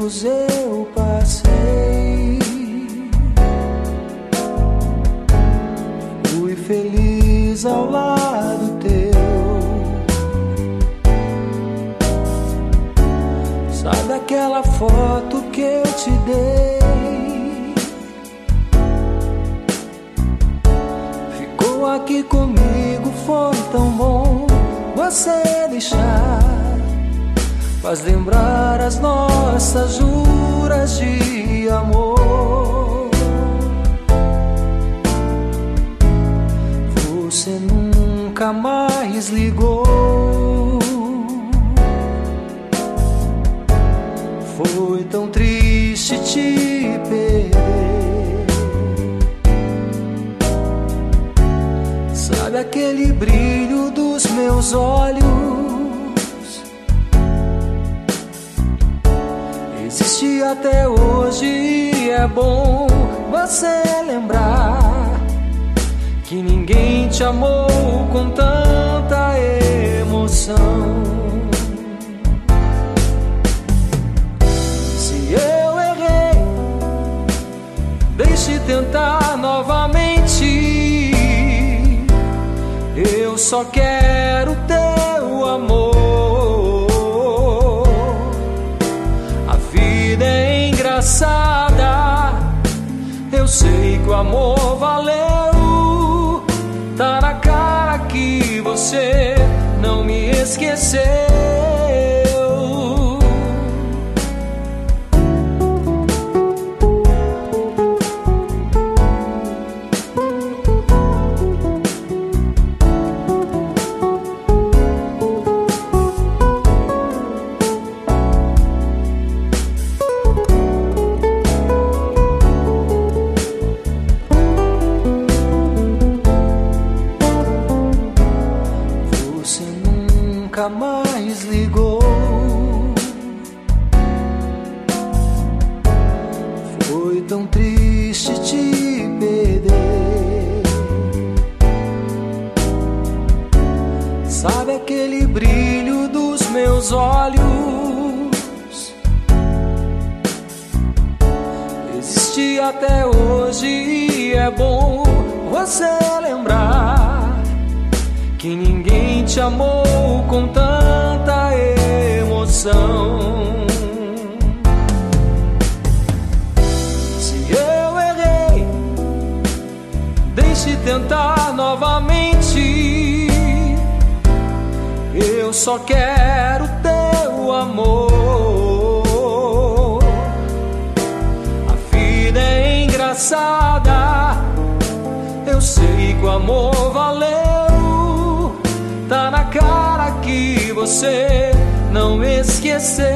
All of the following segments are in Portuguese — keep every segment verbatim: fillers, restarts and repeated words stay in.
perigos eu passei, fui feliz ao lado teu. Sabe aquela foto que eu te dei? Ficou aqui comigo, foi tão bom você deixar. Faz lembrar as nossas juras de amor. Você nunca mais ligou. Foi tão triste te perder. Sabe aquele brilho dos meus olhos? Existe até hoje e é bom você lembrar que ninguém te amou com tanta emoção. Se eu errei, deixe tentar novamente. Eu só quero teu amor. É engraçada, eu sei que o amor valeu. Tá na cara que você não me esqueceu. Nunca mais ligou. Foi tão triste te perder. Sabe aquele brilho dos meus olhos? Existe até hoje e é bom você lembrar que ninguém te amou com tanta emoção. Se eu errei, deixe tentar novamente. Eu só quero teu amor. A vida é engraçada, eu sei que o amor valeu. Tá na cara que você não esqueceu.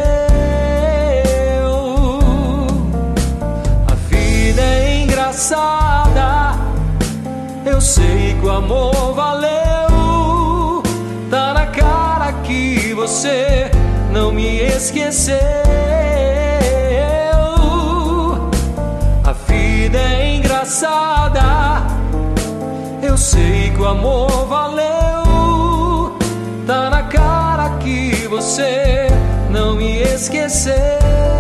A vida é engraçada, eu sei que o amor valeu. Tá na cara que você não me esqueceu. A vida é engraçada, eu sei que o amor valeu. Tá na cara que você não me esqueceu.